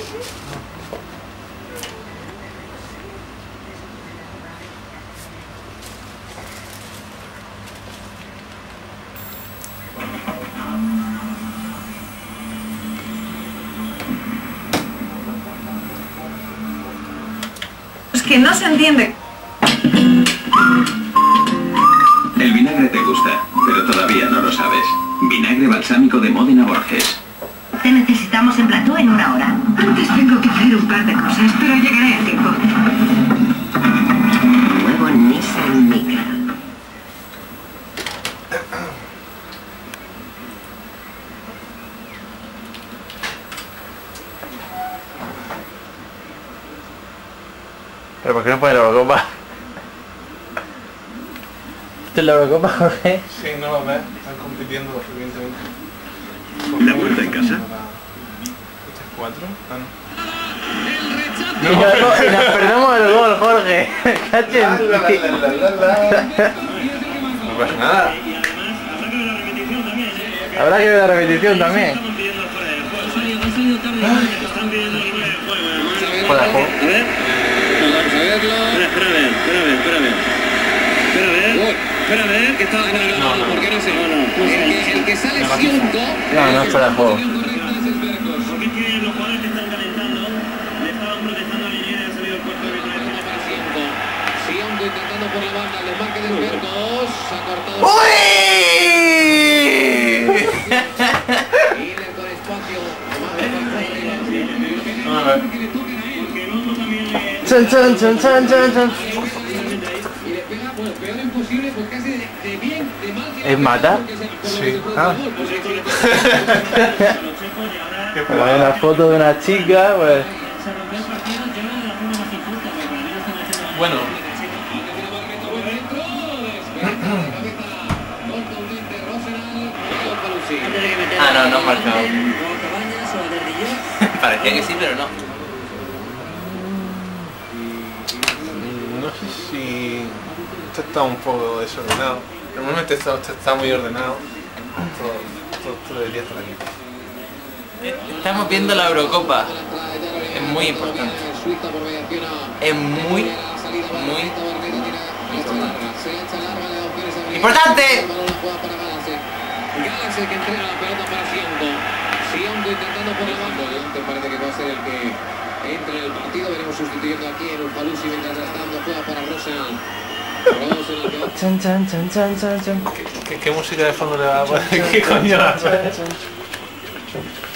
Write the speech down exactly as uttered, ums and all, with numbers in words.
Es que no se entiende. El vinagre te gusta, pero todavía no lo sabes. Vinagre balsámico de Módena Borges. Te necesitamos en plató en una hora. Antes tengo que hacer un par de cosas, pero llegaré a tiempo. Nuevo Nissan Micra. ¿Pero por qué no pone la Eurocopa? ¿Esto es la Eurocopa, Jorge? Sí, no lo ves, están compitiendo evidentemente. ¿La vuelta en casa? ¿Esta es cuatro? Ah, no. Y nos, y nos perdemos el gol, Jorge. Cachen. No pasa nada. Habrá que ver la repetición también. Fuera de juego. A ver. Vamos a verlo. Espera, espera a ver, espera a ver, espera a ver. Espera a ver. Espera a ver, que está... No, no, no, ¿por qué no sé? No, no. El que, el que sale Sionco... No, no es fuera de juego. Porque es que los jugadores que están calentando le estaban protestando a Liniers y ha salido el cuarto de árbitro de para Sionco. Sionco intentando por la banda el desmarque de Bercos. Ha cortado... ¡Uy! Líder con espacio. A ver. Chan, chan, chan, chan, chan, chan. Y le pega, bueno, peor imposible, pues casi de, de bien, de mal... ¿Es mata? Sí. Ah. Hay una foto de una chica, pues... Bueno. Ah, no, no han marcado. Parecía que sí, pero no. No sé si... Esto está un poco desordenado. Normalmente esto, esto está muy ordenado. Todo, todo, todo debería estar aquí. Estamos viendo la Eurocopa. Es muy importante. Es muy, muy importante. Gales el que entrega la pelota para Sionco. Sionco intentando por la banda. Delante parece que va a ser el que entre en el partido. Veremos sustituyendo aquí en Urfalusi mientras está dando juega para Rosenal. Chan, chan, chan, chan, chan, chan. ¿Qué, qué, qué música de fondo le va a poner? ¿Qué coño va a poner?